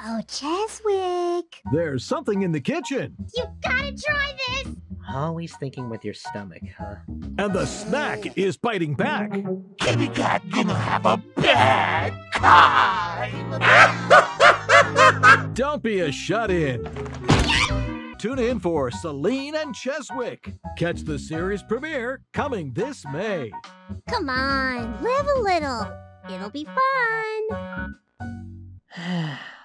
Oh, Cheswick. There's something in the kitchen. You gotta try this. Always thinking with your stomach, huh? And the snack is biting back. Kitty Cat gonna have a bad time. Don't be a shut-in. Tune in for Celine and Cheswick. Catch the series premiere coming this May. Come on, live a little. It'll be fun.